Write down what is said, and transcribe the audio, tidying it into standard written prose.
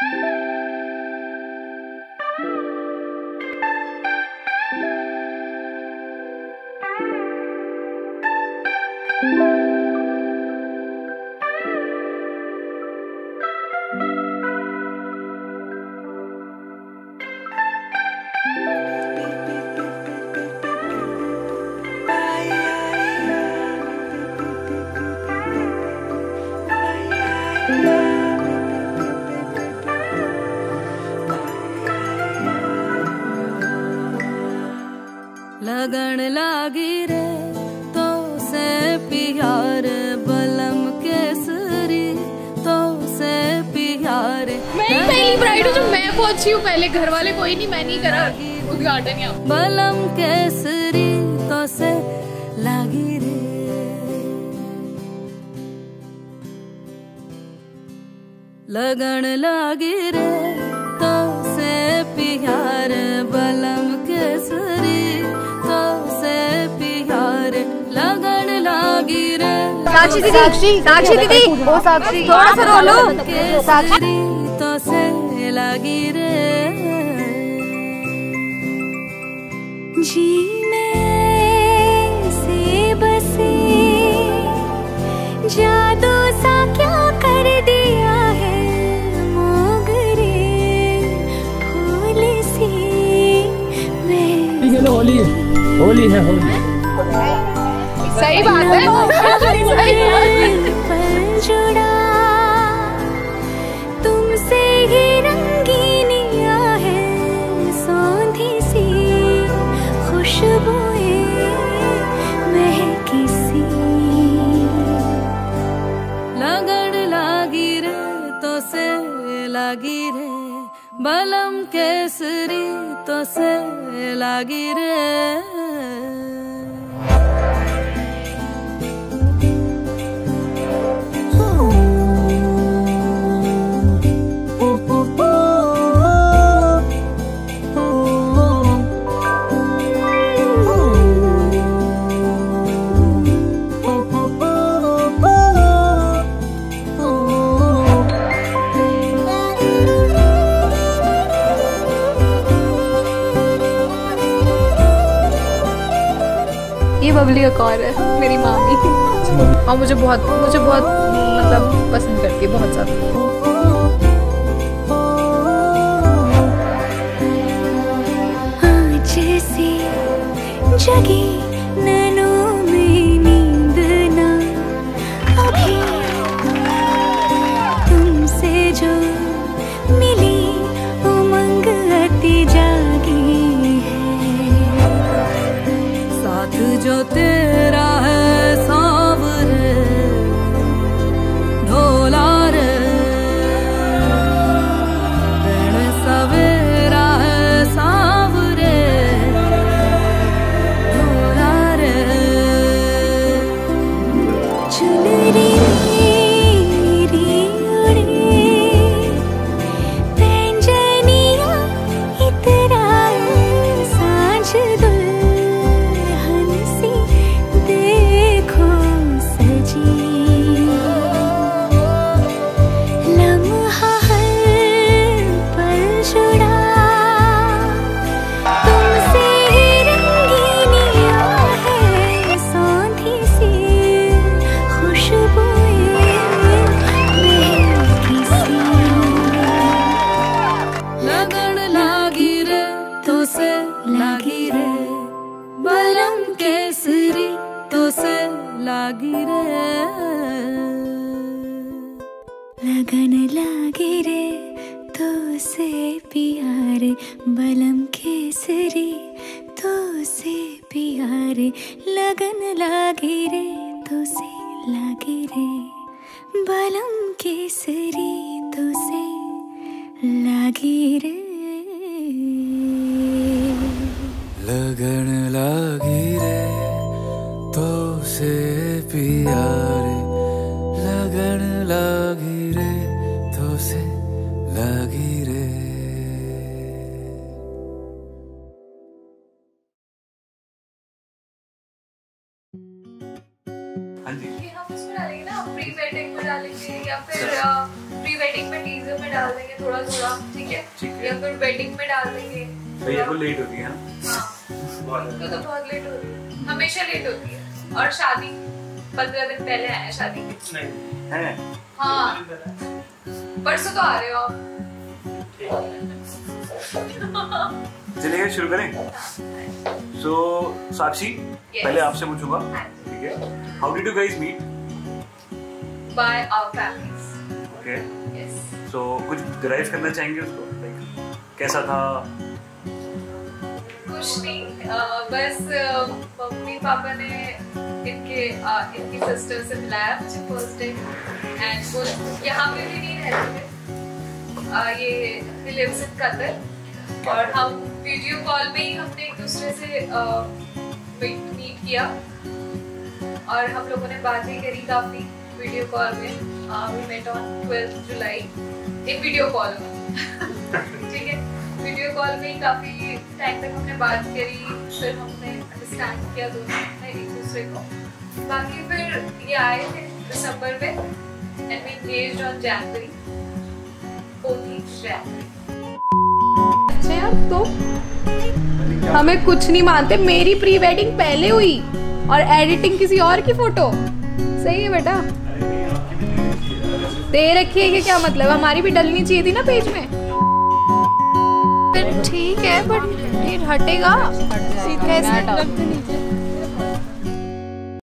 लगन लागी रे तो से प्यार बलम केसरी तो से प्यार। मैं पहली ब्राइड हूँ जो मैं पहुंची हूँ पहले, घर वाले कोई नहीं, मैं नहीं करा उद्घाटन यहाँ। बलम केसरी तो से लागी रे, लगन लागी रे तो से प्यार बलम केसरी तो से प्यार। लगन लागी रे साक्षी दीदी, साक्षी दीदी, वो साक्षी थोड़ा सा रोलो। केसरी तो से लागी रे, जी में से बसे जादू सा क्या कर दिया है मोगरे फूल सी मैं। होली होली है, होली सही बात है। पर जुड़ा तुमसे ही रंगीनिया है, सौंधी सी खुशबुएं महकी सी। लगन लागी रे तो से लागी रे बलम केसरी तो से लागी रे। ये बबली एक और है, मेरी मामी, और मुझे बहुत मतलब पसंद करती है बहुत ज्यादा। आज से जगी नैनों में नींद ना अभी, तुमसे जो मिली उमंग अति जागी है। साथ जो तेरा है सांवरे ढोला रे, दिन सवेरा है सांवरे ढोला रे। चुनरी मेरी उड़े पैंजनिया इतराए, सांझ दुल्हन सी देखो सजी। लम्हा हर पल जुड़ा तुमसे रंगीनिया है, सौंधी सी खुशबुएं महकी सी। लगन लागी रे तो से लागी रे बलम केसरी तो से लागी रे। लगन लागे रे तो से प्यारे बलम केसरी तो से प्यारे। लगन लागे रे तो से लागे रे बलम केसरी तो से लागे रे। लगन लागी रे तो से प्यारे, लगन लागी रे तो से लागी रे। हम उसमें डालेंगे ना, प्री वेडिंग में डालेंगे या फिर प्री वेडिंग में टीजर में डाल देंगे थोड़ा थोड़ा, ठीक है, या फिर वेडिंग में डाल देंगे। भैया को लेट होती है ना? तो बहुत लेट होती है, हमेशा लेट होती है। और शादी 15 दिन पहले आया शादी के। नहीं है? हाँ, परसों तो आ रहे हो आप। चलिए शुरू करें। सो साक्षी, पहले आपसे पूछूंगा, ठीक है? How did you guys meet? By our families. Okay, yes. So कुछ डिराइव करना चाहेंगे उसको, लाइक कैसा था? कुछ नहीं, बस मम्मी पापा ने इनकी सिस्टर से मिलाया मुझे फर्स्ट डे, एंड वो यहाँ पे भी नहीं रहते थे, ये लिव्स इन कतर, और हम वीडियो कॉल में ही हमने एक दूसरे से मीट किया, और हम लोगों ने बातें करी काफी वीडियो कॉल में। वी मेट ऑन 12 जुलाई एक वीडियो कॉल में, ठीक है, वीडियो कॉल में ही काफी टाइम तक हमने बात करी, फिर हमने अंडरस्टैंड किया दोनों ने एक दूसरे को। बाकी फिर ये आए थे दिसंबर में, and we engaged on January 14 January. अच्छा यार, तो हमें कुछ नहीं मानते। मेरी प्री वेडिंग पहले हुई और एडिटिंग किसी और की फोटो। सही है बेटा, दे रखी है कि क्या मतलब, हमारी भी डलनी चाहिए थी ना पेज में। फिर ठीक है, बट ये हटेगा, कैसे